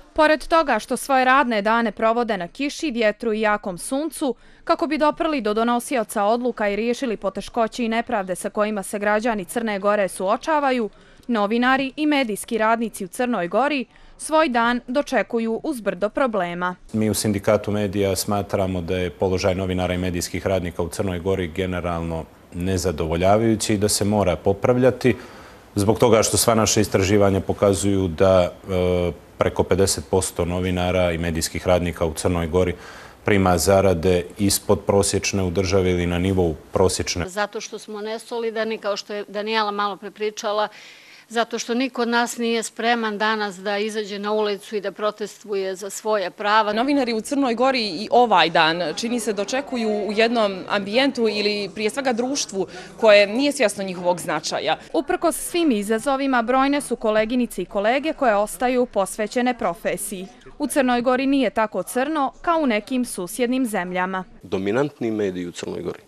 Pored toga što svoje radne dane provode na kiši, vjetru i jakom suncu, kako bi doprli do donosioca odluka i riješili poteškoće i nepravde sa kojima se građani Crne Gore suočavaju, novinari i medijski radnici u Crnoj Gori svoj dan dočekuju uz brdo problema. Mi u Sindikatu medija smatramo da je položaj novinara i medijskih radnika u Crnoj Gori generalno nezadovoljavajući i da se mora popravljati, zbog toga što sva naša istraživanja pokazuju da preko 50% novinara i medijskih radnika u Crnoj Gori prima zarade ispod prosječne u državi ili na nivou prosječne. Zato što smo nesolidani, kao što je Danijela malo prepričala, zato što niko od nas nije spreman danas da izađe na ulicu i da protestuje za svoje prava. Novinari u Crnoj Gori i ovaj dan čini se dočekuju u jednom ambijentu ili prije svega društvu koje nije svjesno njihovog značaja. Uprkos svim izazovima, brojne su koleginice i kolege koje ostaju posvećene profesiji. U Crnoj Gori nije tako crno kao u nekim susjednim zemljama. Dominantni mediji u Crnoj Gori,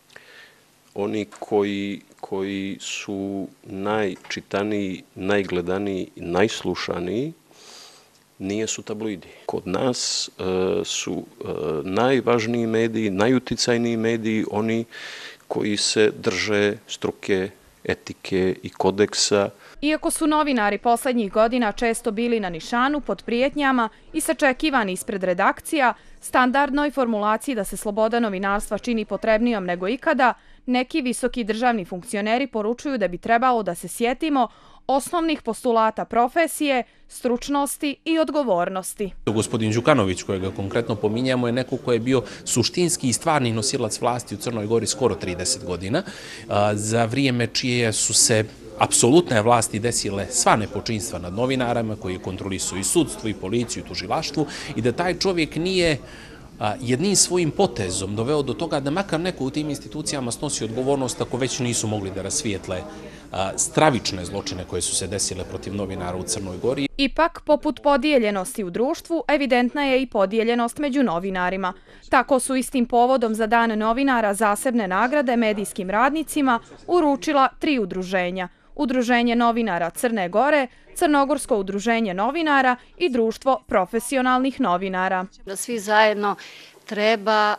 oni koji su najčitaniji, najgledaniji i najslušaniji, nisu tabloidi. Kod nas su najvažniji mediji, najuticajniji mediji, oni koji se drže struke, etike i kodeksa. Iako su novinari poslednjih godina često bili na nišanu pod prijetnjama i sačekivani ispred redakcija, standardnoj formulaciji da se sloboda novinarstva čini potrebnijom nego ikada, neki visoki državni funkcioneri poručuju da bi trebalo da se sjetimo osnovnih postulata profesije, stručnosti i odgovornosti. Gospodin Đukanović, kojega konkretno pominjamo, je neko ko je bio suštinski i stvarni nosilac vlasti u Crnoj Gori skoro 30 godina, za vrijeme čije su se apsolutne vlasti desile sva nepočinstva nad novinarama, koji kontrolisuju i sudstvo, i policiju, i tužilaštvu, i da taj čovjek nije jednim svojim potezom doveo do toga da makar neko u tim institucijama snosi odgovornost ako već nisu mogli da rasvijetle stravične zločine koje su se desile protiv novinara u Crnoj Gori. Ipak, poput podijeljenosti u društvu, evidentna je i podijeljenost među novinarima. Tako su istim povodom za Dan novinara zasebne nagrade medijskim radnicima uručila 3 udruženja. Udruženje novinara Crne Gore, Crnogorsko udruženje novinara i Društvo profesionalnih novinara. Da svi zajedno treba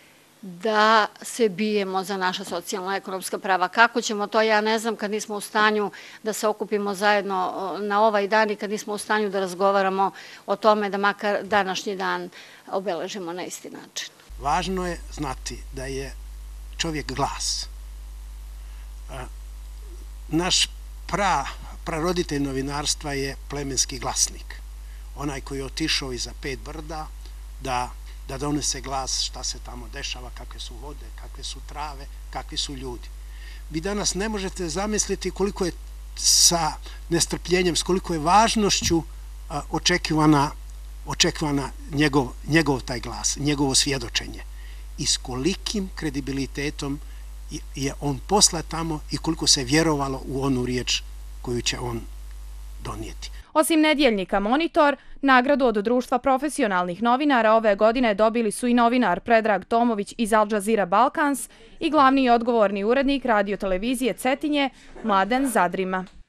da se bijemo za naša socijalno-ekonomska prava. Kako ćemo to, ja ne znam, kad nismo u stanju da se okupimo zajedno na ovaj dan i kad nismo u stanju da razgovaramo o tome da makar današnji dan obeležimo na isti način. Važno je znati da je čovjek glas. Naš praroditelj novinarstva je plemenski glasnik. Onaj koji je otišao iza 5 brda da donese glas šta se tamo dešava, kakve su vode, kakve su trave, kakvi su ljudi. Vi danas ne možete zamisliti koliko je sa nestrpljenjem, s koliko je važnošću očekivana njegov taj glas, njegovo svjedočenje. I s kolikim kredibilitetom je on poslat tamo i koliko se vjerovalo u onu riječ koju će on donijeti. Osim nedjeljnika Monitor, nagradu od Društva profesionalnih novinara ove godine dobili su i novinar Predrag Tomović iz Al Jazeera Balkans i glavni i odgovorni urednik radiotelevizije Cetinje Mladen Zadrima.